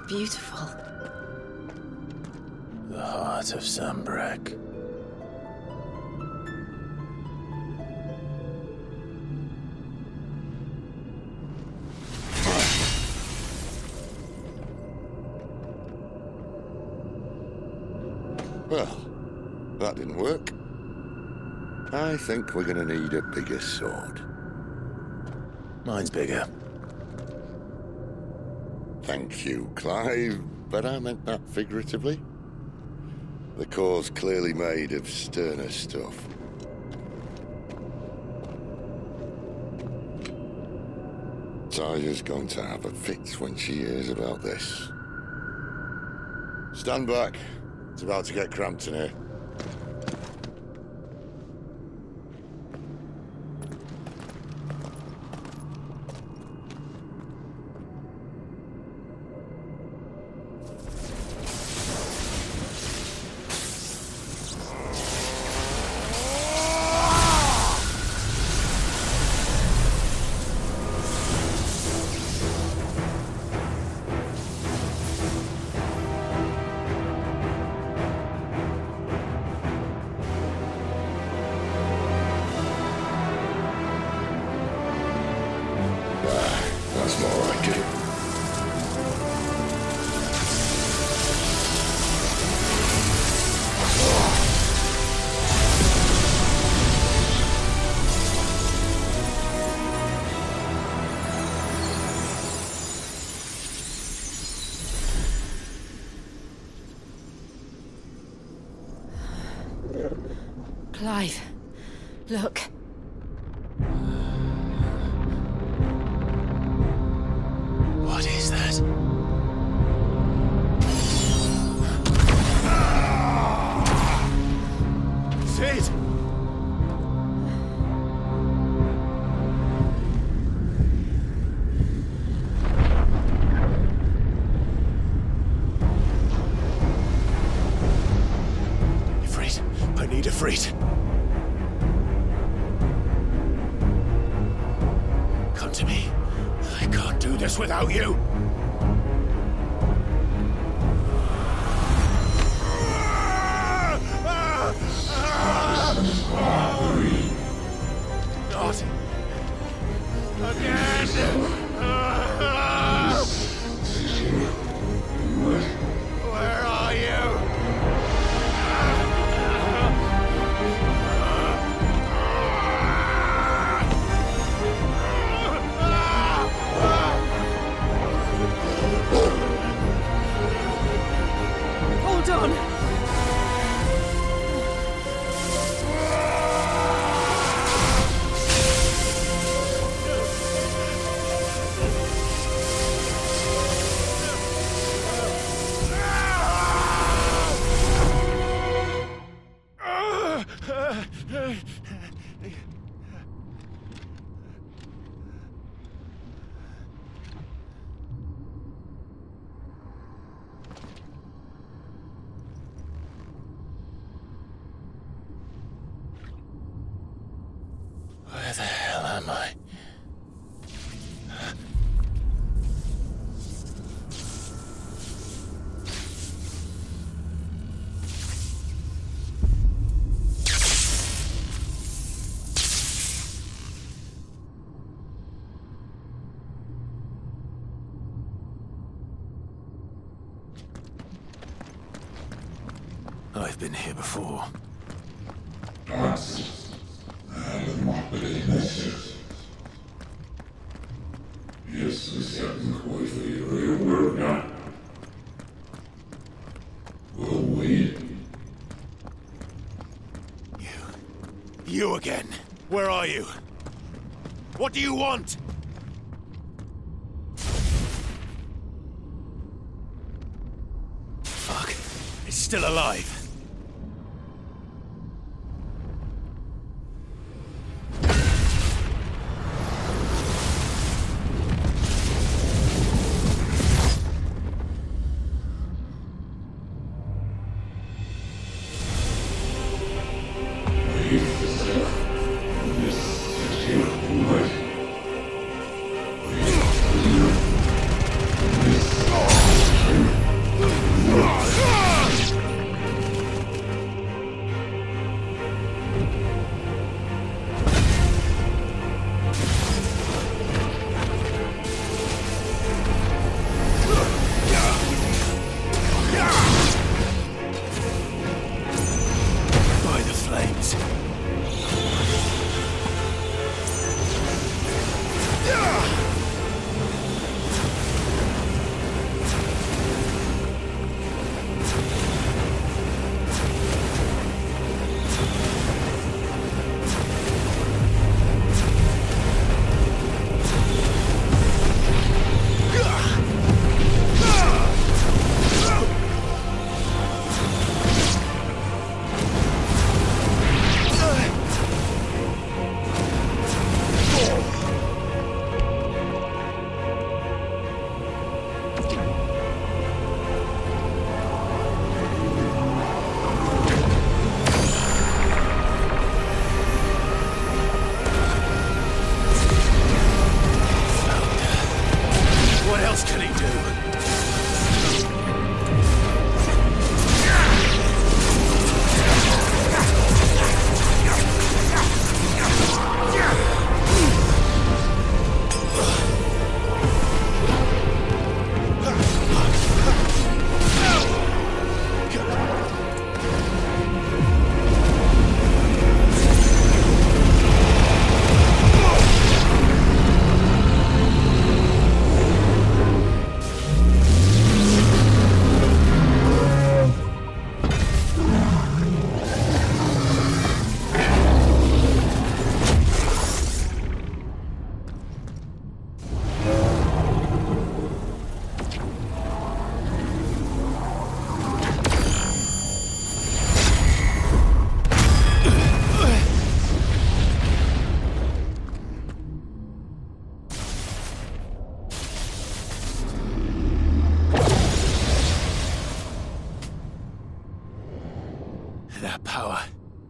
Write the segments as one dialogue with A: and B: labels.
A: beautiful.
B: The heart of Sanbreque.
C: Well, that didn't work. I think we're gonna need a bigger sword.
B: Mine's bigger.
C: Thank you, Clive, but I meant that figuratively. The core's clearly made of sterner stuff. Taya's going to have a fit when she hears about this. Stand back. It's about to get cramped in here. That's more like it.
A: Clive, look.
B: What is that? Sid! Ifrit, I need Ifrit. Come to me. I can't do this without you. Not again. Where are you?
A: Hold on.
B: Where the hell am I? I've been here before. You again. Where are you? What do you want? Fuck. It's still alive.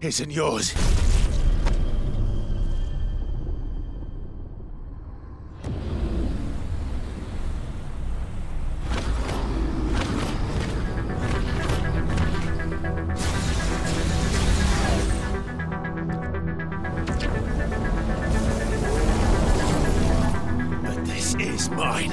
B: isn't yours. But this is mine.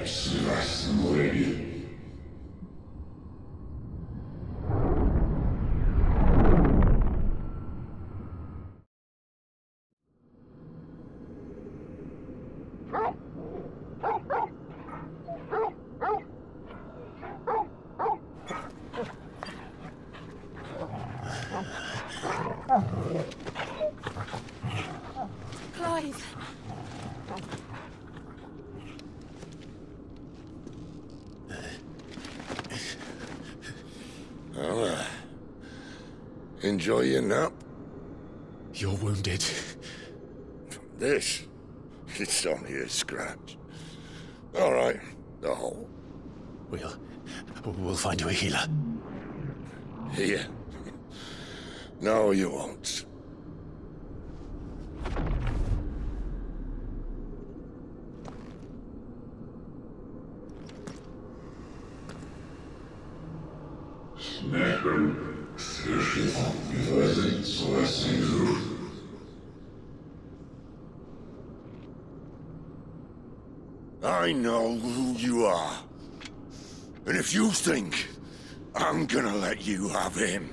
A: Clive!
C: Well, enjoy your nap.
B: You're wounded.
C: This? It's only a scratch. All right, the hole.
B: We'll find you a healer.
C: Here. No, you won't. I know who you are. And if you think I'm gonna let you have him...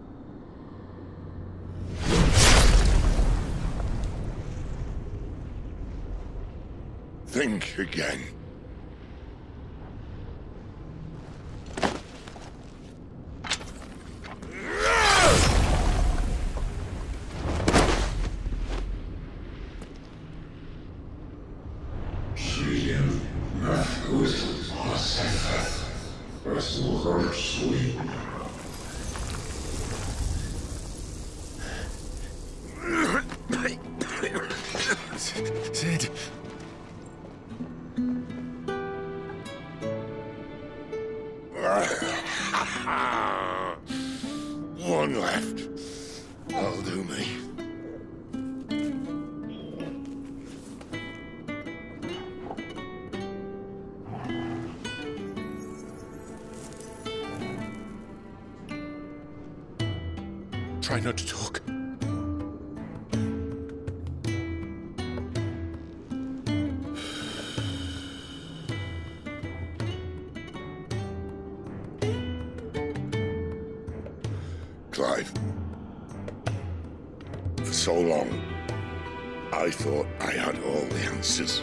C: think again.
B: Sid.
C: One left. That'll do me.
B: Try not to talk.
C: Clive. For so long, I thought I had all the answers.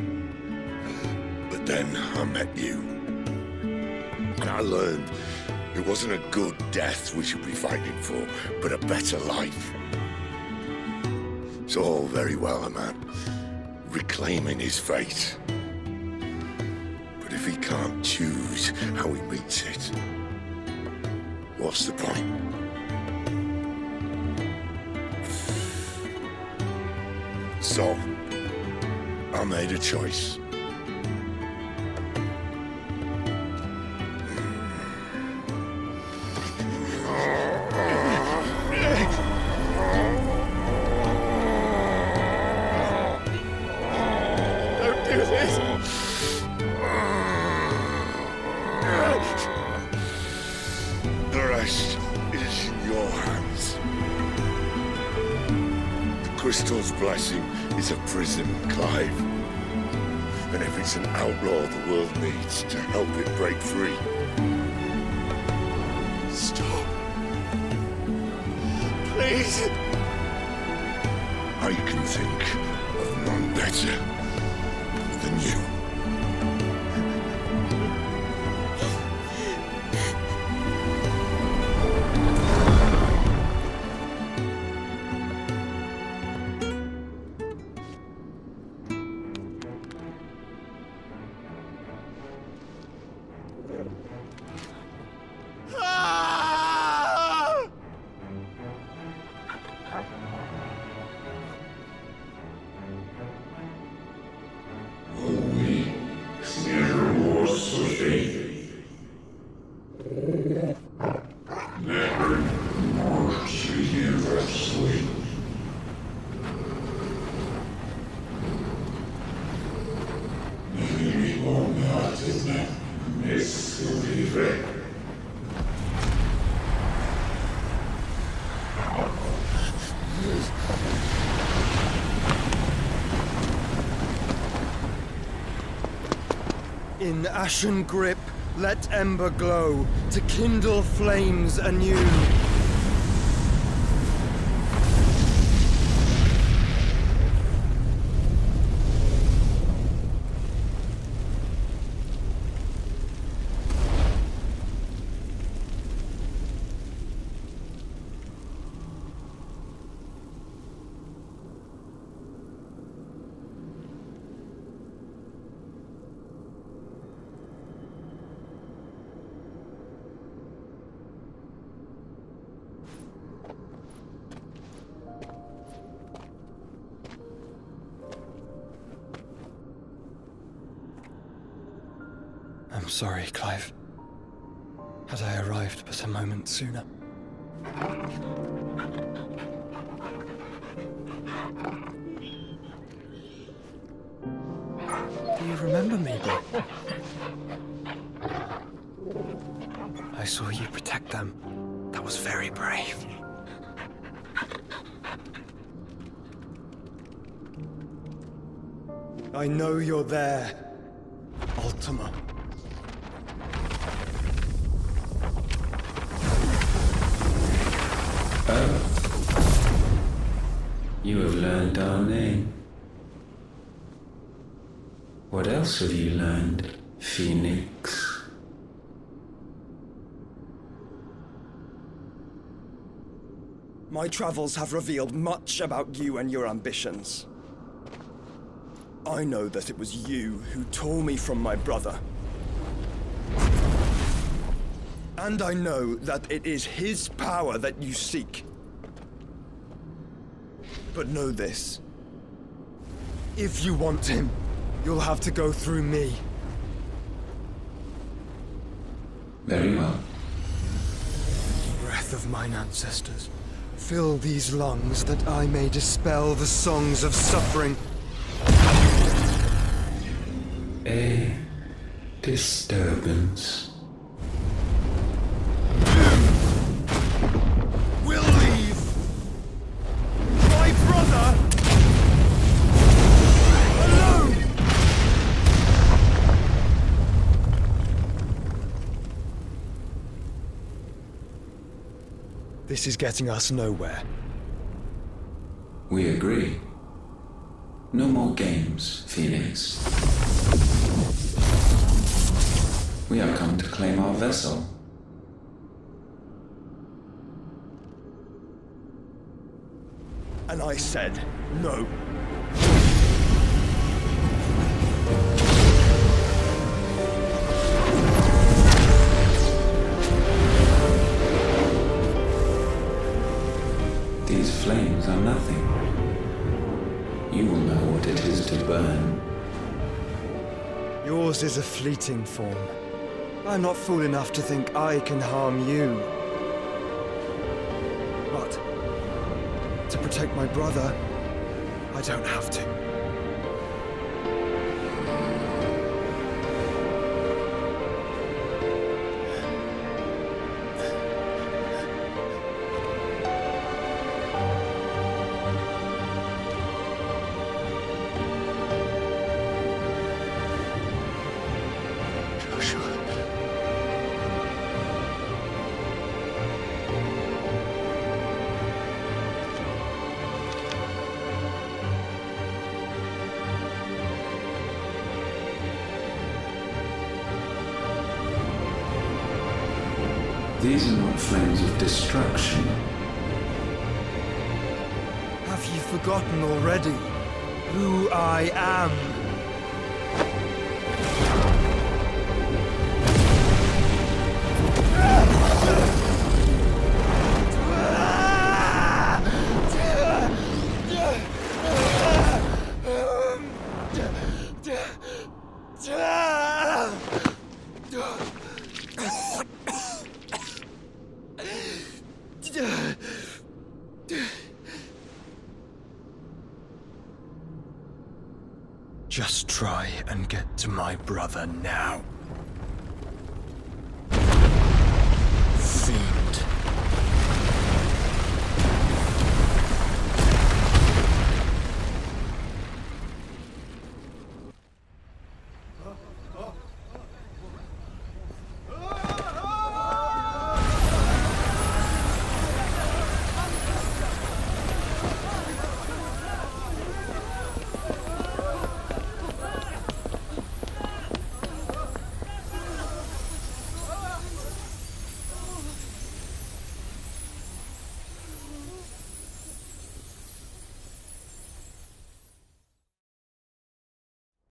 C: But then I met you. And I learned it wasn't a good death we should be fighting for, but a better life. It's all very well, a man reclaiming his fate. But if he can't choose how he meets it, what's the point? So, I made a choice.
B: Don't do this!
C: The rest is in your hands. The Crystal's blessing is a prison, Clive. And if it's an outlaw the world needs to help it break free.
B: Stop. Please.
C: I can think of none better than you.
D: We In ashen grip, let ember glow, to kindle flames anew. I'm sorry, Clive. Had I arrived but a moment sooner. Do you remember me, Bob? I saw you protect them. That was very brave. I know you're there, Ultima.
E: You have learned our name. What else have you learned, Phoenix?
D: My travels have revealed much about you and your ambitions. I know that it was you who tore me from my brother. And I know that it is his power that you seek. But know this. If you want him, you'll have to go through me.
E: Very well.
D: Breath of mine ancestors, fill these lungs that I may dispel the songs of suffering.
E: A disturbance.
D: We'll leave! My brother! Alone! This is getting us nowhere.
E: We agree. No more games, Phoenix. We have come to claim our vessel.
D: And I said no.
E: These flames are nothing. You will know what it is to burn.
D: Yours is a fleeting form. I'm not fool enough to think I can harm you. But to protect my brother, I don't have to.
E: These are not flames of destruction.
D: Have you forgotten already who I am? Just try and get to my brother now.